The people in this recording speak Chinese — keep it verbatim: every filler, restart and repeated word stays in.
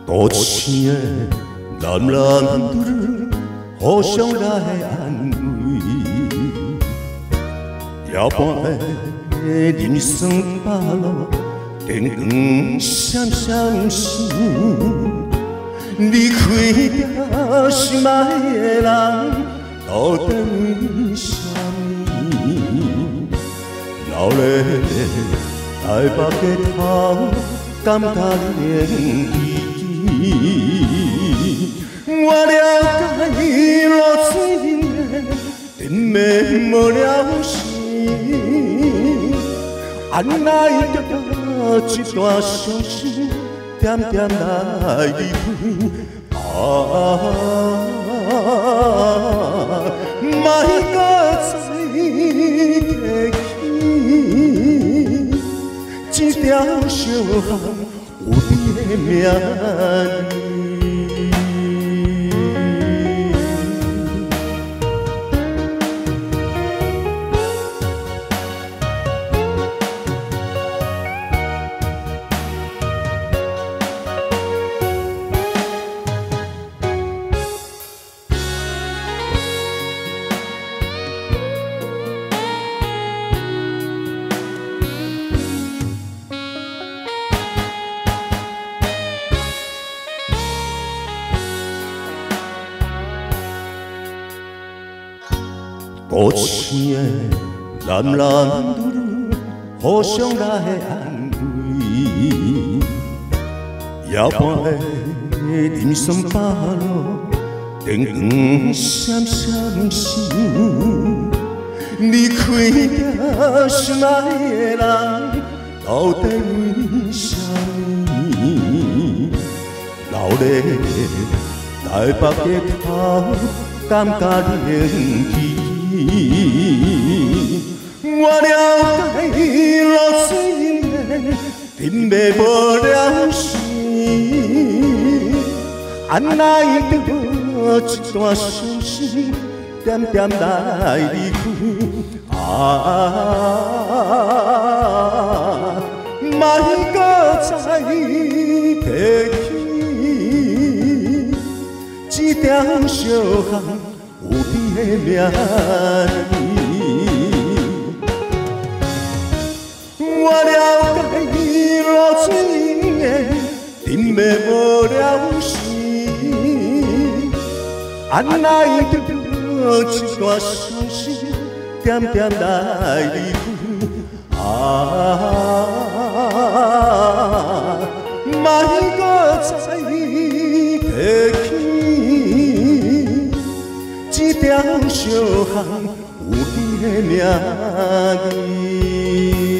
多情的男人互相来安慰，夜半的人生八路，电光闪闪闪，离开着心爱的人，到底为什么？老咧台北街头，感觉连我了解路水的甜蜜无了时，按哪会得到一段伤心，点点来离开啊，莫搁再提起这条小巷有你的名。多情的男人互相来安慰，夜半的人生八路，电光闪闪闪，离开着心爱的人，到底为什么？老咧台北街头，感觉连起。我了解路水的甜蜜无了时，按哪会得到一段伤心，点点来离开啊，莫搁再提起这条小巷有你的名。我了解路水的甜蜜无了时，按哪会得到一段伤心，点点来离开啊，莫搁再提起这条小巷有你的名字。